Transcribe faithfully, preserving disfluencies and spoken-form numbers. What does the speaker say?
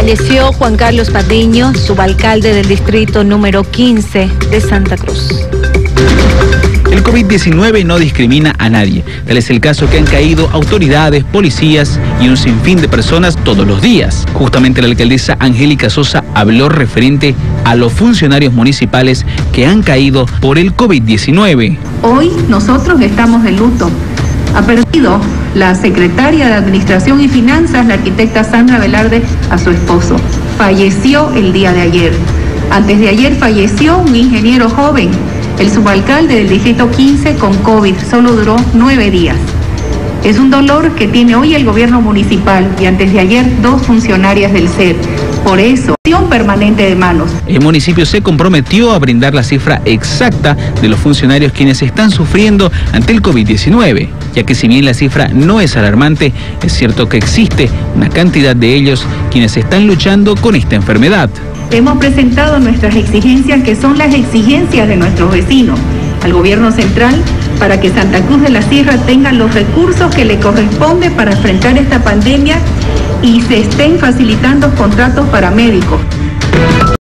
Falleció Juan Carlos Patiño, subalcalde del distrito número quince de Santa Cruz. El COVID diecinueve no discrimina a nadie. Tal es el caso que han caído autoridades, policías y un sinfín de personas todos los días. Justamente la alcaldesa Angélica Sosa habló referente a los funcionarios municipales que han caído por el COVID diecinueve. Hoy nosotros estamos de luto. Ha perdido la secretaria de Administración y Finanzas, la arquitecta Sandra Velarde, a su esposo. Falleció el día de ayer. Antes de ayer falleció un ingeniero joven, el subalcalde del distrito quince con COVID. Solo duró nueve días. Es un dolor que tiene hoy el gobierno municipal y antes de ayer dos funcionarias del C E D. Por eso, acción permanente de manos. El municipio se comprometió a brindar la cifra exacta de los funcionarios quienes están sufriendo ante el COVID diecinueve, ya que si bien la cifra no es alarmante, es cierto que existe una cantidad de ellos quienes están luchando con esta enfermedad. Hemos presentado nuestras exigencias, que son las exigencias de nuestros vecinos, al gobierno central, para que Santa Cruz de la Sierra tenga los recursos que le corresponde para enfrentar esta pandemia y se estén facilitando contratos para médicos.